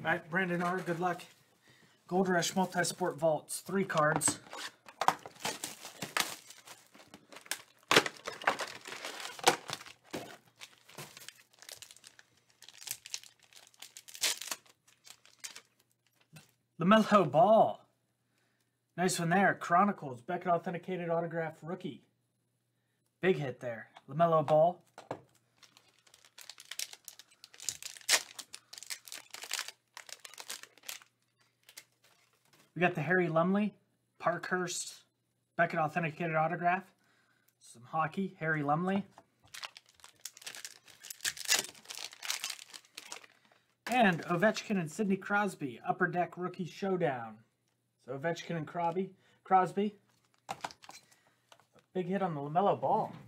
Alright, Brandon R., good luck. Gold Rush Multi-Sport Vaults, 3 cards. LaMelo Ball. Nice one there. Chronicles, Beckett Authenticated Autograph Rookie. Big hit there. LaMelo Ball. We got the Harry Lumley, Parkhurst, Beckett Authenticated Autograph. Some hockey, Harry Lumley. And Ovechkin and Sidney Crosby, Upper Deck Rookie Showdown. So Ovechkin and Crosby. Big hit on the LaMelo Ball.